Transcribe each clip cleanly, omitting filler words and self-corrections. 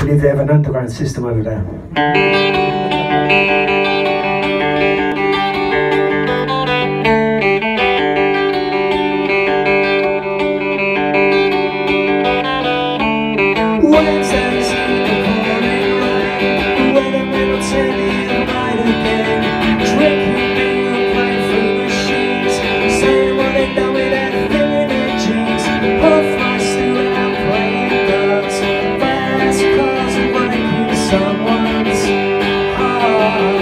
believe they have an underground system over there. Wednesdays in the pouring rain, when I'm in the night again, drinking beer, playing through machines, saying what they done with everything in their jeans. Puff my stew out playing girls, fast cars and breaking someone's heart.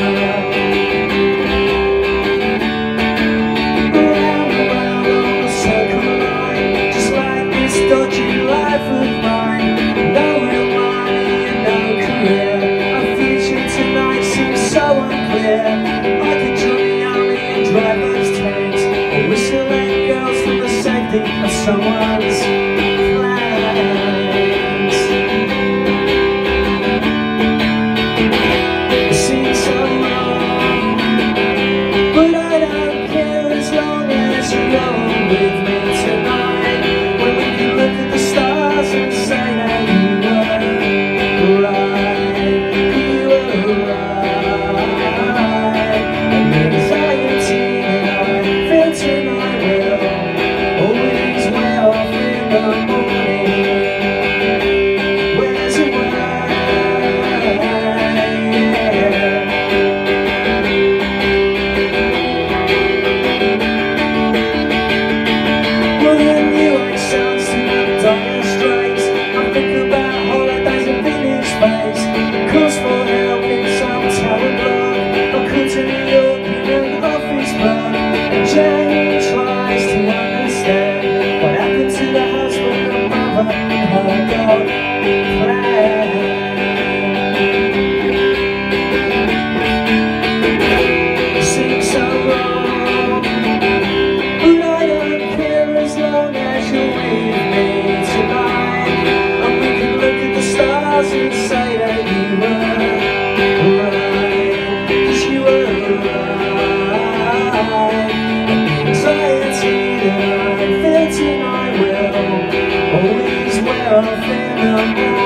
Round and round on the circle line, just like this dodgy life of mine. I could join the army and drive those tanks, or whistling girls from the safety of someone's plans. It seems so wrong, but I don't care as long as you're with me tonight. When we can look at the stars and say that you were right, you were right. Calls for help in some tower block, or come to New York in an office block. And Jane tries to understand what happened to the husband and mother and her God plan. It seems so wrong, but I don't care as long as you're with me tonight. And we can look at the stars and say that you were right, 'cause you were right. And the anxiety that I feel tonight will always wear off in the morning.